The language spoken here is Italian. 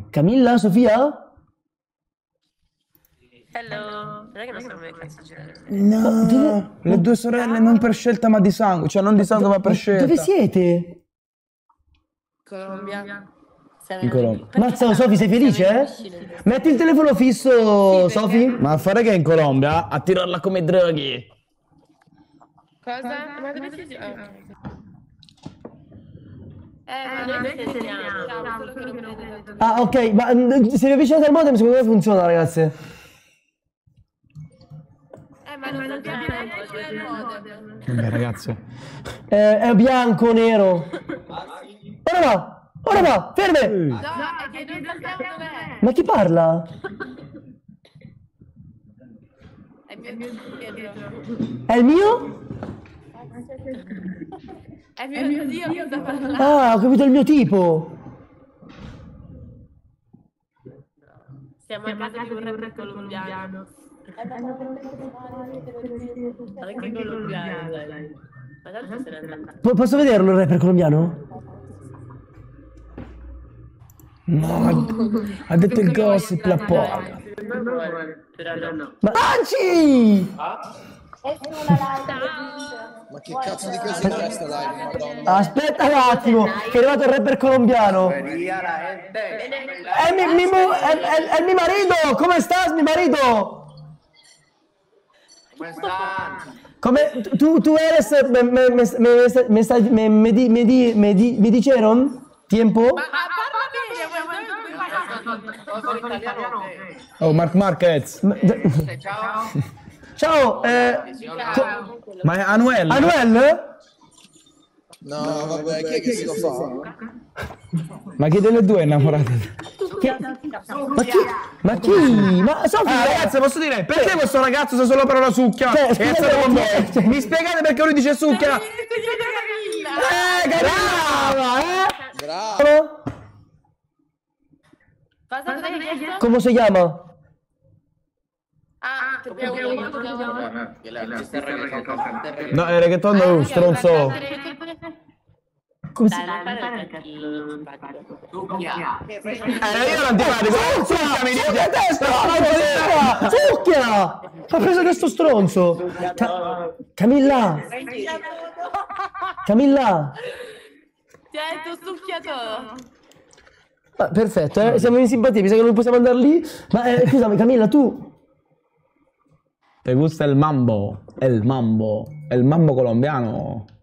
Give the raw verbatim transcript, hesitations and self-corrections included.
Camilla, Sofia? Hello. Non è che non so come cazzo girare. No, dove- le due sorelle non per scelta ma di sangue, cioè non di sangue ma per scelta. Dove siete? Colombia. In Colombia. Mazza, Sofi, sei felice, eh? Metti il telefono fisso, Sofi. Ma a fare che in Colombia? A tirarla come droghi. Cosa? Ma dove sei? Eh, ma noi ti insegniamo. Quello che non vedete. Ah, ok, ma mm, se vi avvicinate al modem secondo me funziona, ragazze. Eh, ma non abbiamo il modem. Vabbè ragazzi. Eh, è bianco, nero. Ora va, ora va, ferme. No, è che non sappiamo dov'è. Ma chi parla? È mio dietro. È il mio? È mio zio che sta parlando. Ah, ho capito il mio tipo. Siamo a casa di un rapper colombiano. Anche colombiano, dai. Ma tanto se n'è andato. Po- posso vederlo il rapper colombiano? No, ha detto il gossip la porca. Però no. Ma Anci! Ma che cazzo di casino è sta live, madonna? Aspetta un attimo, che è arrivato il rapper colombiano. È mi, mi, mo- è, è- è mi marito! Come stas, mi marito? Come tu, tu eres, me, me, me, me, me, sta- me, me, di- me, di- me, di- me dijeron tiempo? Ma parla bene, Oh, Mark Marquez. ciao. Ciao, eh, co- Ma è Anuel? Anuel? No, vabbè, chi è che si lo fa? Ma chi delle due è innamorata? Ma chi? Ma chi? Ma Sofia, Ah, ragazzi, posso dire, perché questo ragazzo sa solo parola succhia? Cioè, E è stato con scusate, voi? Mi spiegate perché lui dice succhia? eh, brava, eh? Bravo! Cosa cosa hai chiesto? Come si chiama? Ah, dobbiamo No, è reggaeton è un stronzo. Come si... Dai, non fare il cattivo. Eh, io non ti parlo, succhia mi Succhia dice. testa! Succhia! Ha preso questo stronzo! Ca- Camilla! Camilla! Ti ha detto succhiato. Ah, perfetto, eh? Siamo in simpatia, mi sa che non possiamo andare lì. Ma eh, scusami, Camilla, tu... ¿Te gusta el mambo? El mambo. El mambo colombiano.